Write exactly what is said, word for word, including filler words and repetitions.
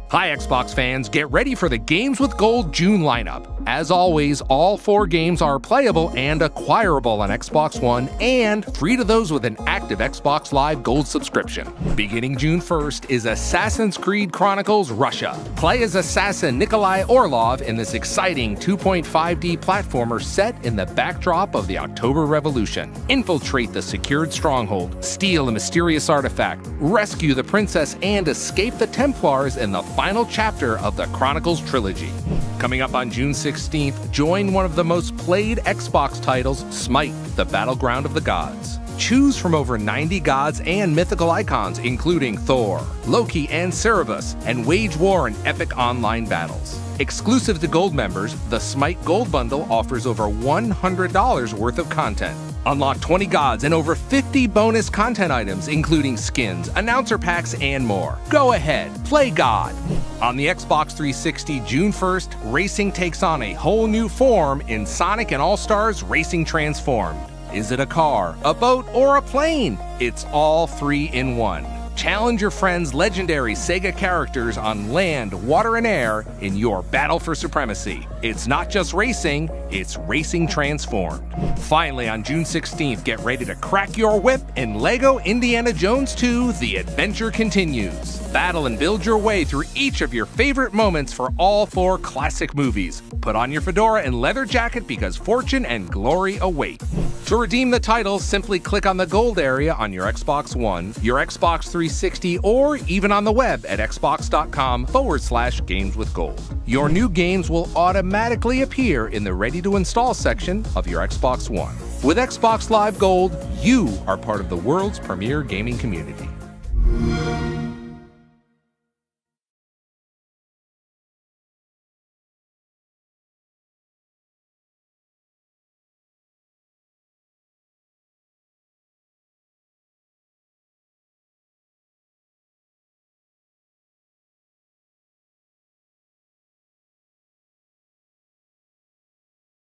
Hi Xbox fans, get ready for the Games with Gold June lineup. As always, all four games are playable and acquirable on Xbox One and free to those with an active Xbox Live Gold subscription. Beginning June first is Assassin's Creed Chronicles Russia. Play as assassin Nikolai Orlov in this exciting two point five D platformer set in the backdrop of the October Revolution. Infiltrate the secured stronghold, steal a mysterious artifact, rescue the princess, and escape the Templars in the final chapter of the Chronicles trilogy. Coming up on June sixteenth, join one of the most played Xbox titles, Smite, the Battleground of the Gods. Choose from over ninety gods and mythical icons, including Thor, Loki, and Cerberus, and wage war in epic online battles. Exclusive to Gold members, the Smite Gold Bundle offers over one hundred dollars worth of content. Unlock twenty gods and over fifty bonus content items, including skins, announcer packs, and more. Go ahead, play God! On the Xbox three sixty, June first, racing takes on a whole new form in Sonic and All-Stars Racing Transformed. Is it a car, a boat, or a plane? It's all three in one. Challenge your friends' legendary Sega characters on land, water, and air in your battle for supremacy. It's not just racing, it's racing transformed. Finally, on June sixteenth, get ready to crack your whip in LEGO Indiana Jones two: The Adventure Continues. Battle and build your way through each of your favorite moments for all four classic movies. Put on your fedora and leather jacket because fortune and glory await. To redeem the titles, simply click on the gold area on your Xbox One, your Xbox three sixty, or even on the web at xbox.com forward slash games with gold. Your new games will automatically appear in the ready to install section of your Xbox One. With Xbox Live Gold, you are part of the world's premier gaming community.